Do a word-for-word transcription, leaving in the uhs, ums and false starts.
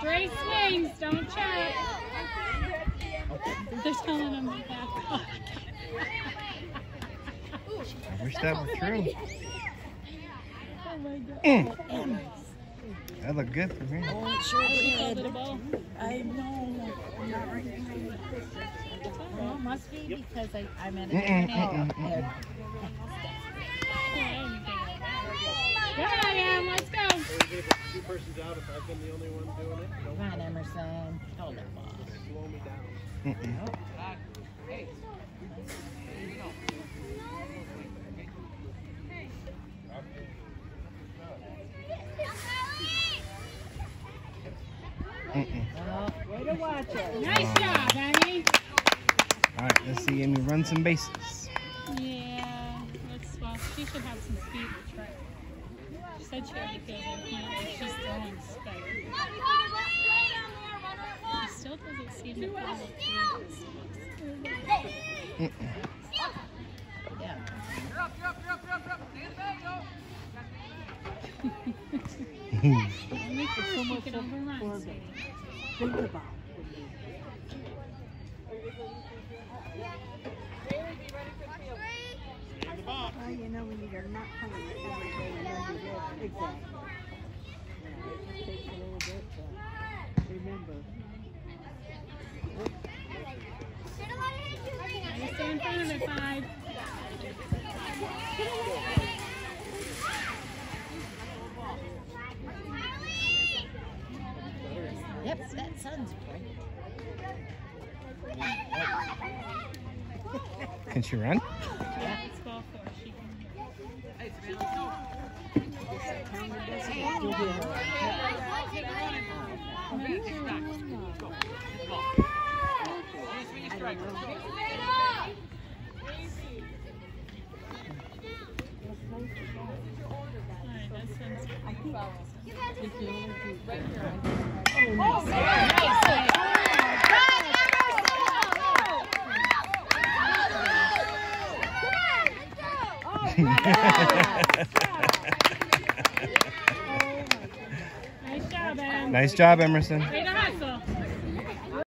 Straight swings, don't check. They're telling him back. I wish that were true. Oh my God. Mm. That looked good for me. Oh, it sure did. I know. Well, it must be because I, I'm at a different angle. Good on him, let's go. Two persons out if I've been the only one doing it. Come on, Emerson. Hold that ball. Slow me down. Mm-mm. Mm-mm. Way to watch it. Nice job, Emmy. All right, let's see Emmy run some bases. Yeah, that's, well, she should have some speed to try. She said she already feels like, you know, like she's throwing spike. She still doesn't seem to follow through. Mm-mm. Yeah. Only for so much overruns. Think about Well, you know, when you're not playing every day, you know you did. Exactly. Yeah, it takes a little bit to remember. You stay in front of it, five. Yep, that sun's bright. Can she run? Yeah, it's ball four. She can. Alright, that sounds good. Oh, nice job, Em. Nice job, Emerson. Way to hustle.